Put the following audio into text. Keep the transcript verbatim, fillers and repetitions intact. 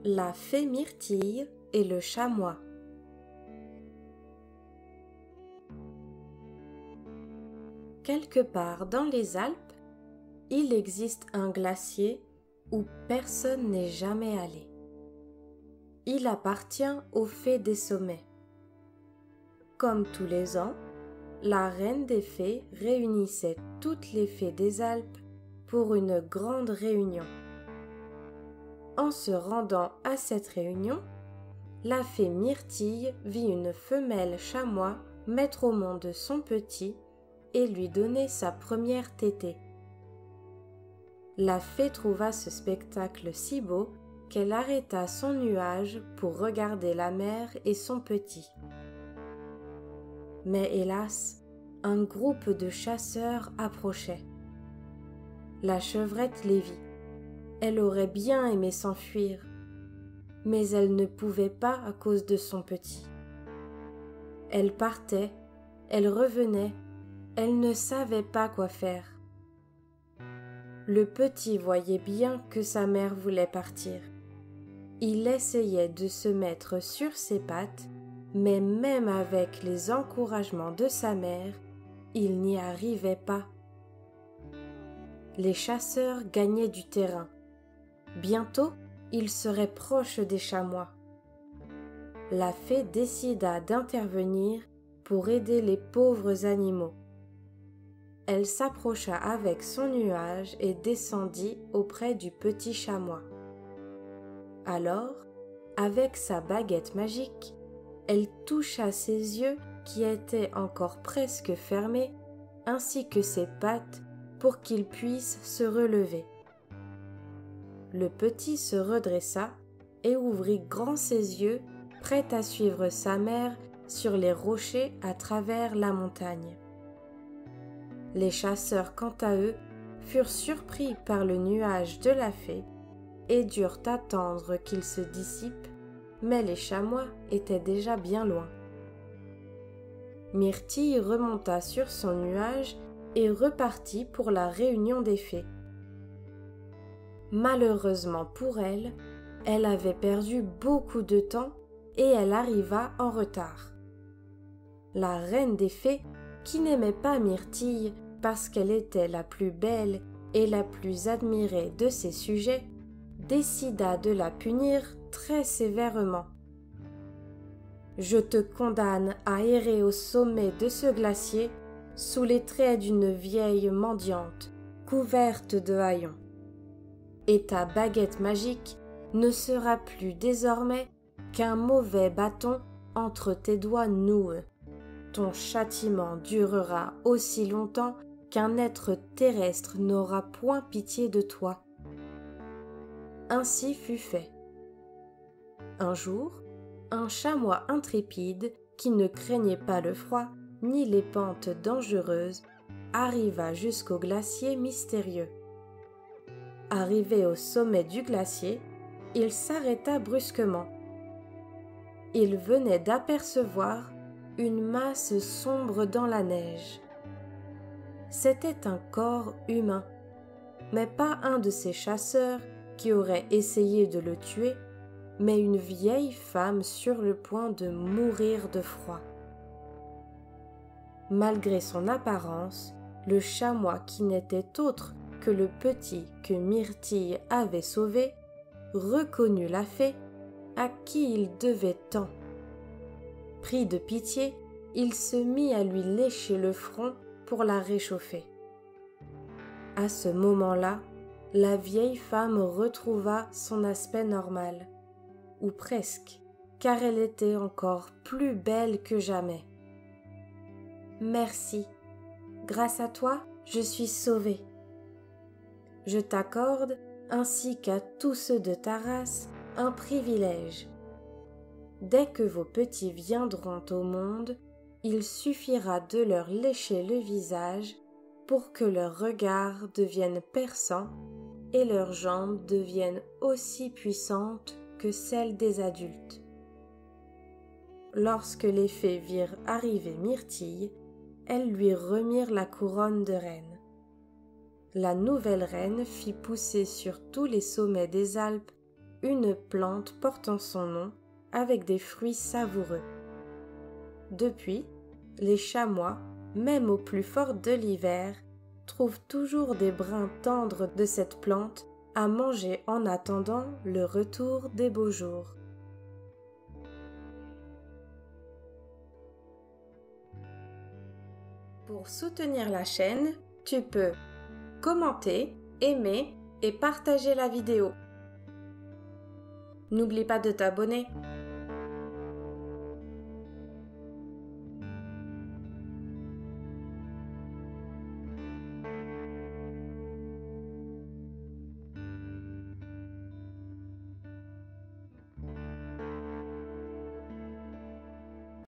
La fée Myrtille et le chamois. Quelque part dans les Alpes, il existe un glacier où personne n'est jamais allé. Il appartient aux fées des sommets. Comme tous les ans, la reine des fées réunissait toutes les fées des Alpes pour une grande réunion. En se rendant à cette réunion, la fée Myrtille vit une femelle chamois mettre au monde son petit et lui donner sa première tétée. La fée trouva ce spectacle si beau qu'elle arrêta son nuage pour regarder la mère et son petit. Mais hélas, un groupe de chasseurs approchait. La chevrette les vit. Elle aurait bien aimé s'enfuir, mais elle ne pouvait pas à cause de son petit. Elle partait, elle revenait, elle ne savait pas quoi faire. Le petit voyait bien que sa mère voulait partir. Il essayait de se mettre sur ses pattes, mais même avec les encouragements de sa mère, il n'y arrivait pas. Les chasseurs gagnaient du terrain. Bientôt, ils seraient proches des chamois. La fée décida d'intervenir pour aider les pauvres animaux. Elle s'approcha avec son nuage et descendit auprès du petit chamois. Alors, avec sa baguette magique, elle toucha ses yeux qui étaient encore presque fermés, ainsi que ses pattes pour qu'il puisse se relever. Le petit se redressa et ouvrit grand ses yeux, prêt à suivre sa mère sur les rochers à travers la montagne. Les chasseurs, quant à eux, furent surpris par le nuage de la fée et durent attendre qu'il se dissipe, mais les chamois étaient déjà bien loin. Myrtille remonta sur son nuage et repartit pour la réunion des fées. Malheureusement pour elle, elle avait perdu beaucoup de temps et elle arriva en retard. La reine des fées, qui n'aimait pas Myrtille parce qu'elle était la plus belle et la plus admirée de ses sujets, décida de la punir très sévèrement. « Je te condamne à errer au sommet de ce glacier sous les traits d'une vieille mendiante, couverte de haillons. Et ta baguette magique ne sera plus désormais qu'un mauvais bâton entre tes doigts noueux. Ton châtiment durera aussi longtemps qu'un être terrestre n'aura point pitié de toi. » Ainsi fut fait. Un jour, un chamois intrépide, qui ne craignait pas le froid ni les pentes dangereuses, arriva jusqu'au glacier mystérieux. Arrivé au sommet du glacier, il s'arrêta brusquement. Il venait d'apercevoir une masse sombre dans la neige. C'était un corps humain, mais pas un de ces chasseurs qui auraient essayé de le tuer, mais une vieille femme sur le point de mourir de froid. Malgré son apparence, le chamois, qui n'était autre que le petit que Myrtille avait sauvé, reconnut la fée à qui il devait tant. Pris de pitié, il se mit à lui lécher le front pour la réchauffer. À ce moment-là, la vieille femme retrouva son aspect normal, ou presque, car elle était encore plus belle que jamais. « Merci, grâce à toi, je suis sauvée. Je t'accorde, ainsi qu'à tous ceux de ta race, un privilège. Dès que vos petits viendront au monde, il suffira de leur lécher le visage pour que leur regard devienne perçant et leurs jambes deviennent aussi puissantes que celles des adultes. » Lorsque les fées virent arriver Myrtille, elles lui remirent la couronne de reine. La nouvelle reine fit pousser sur tous les sommets des Alpes une plante portant son nom avec des fruits savoureux. Depuis, les chamois, même au plus fort de l'hiver, trouvent toujours des brins tendres de cette plante à manger en attendant le retour des beaux jours. Pour soutenir la chaîne, tu peux commenter, aimer et partager la vidéo. N'oublie pas de t'abonner.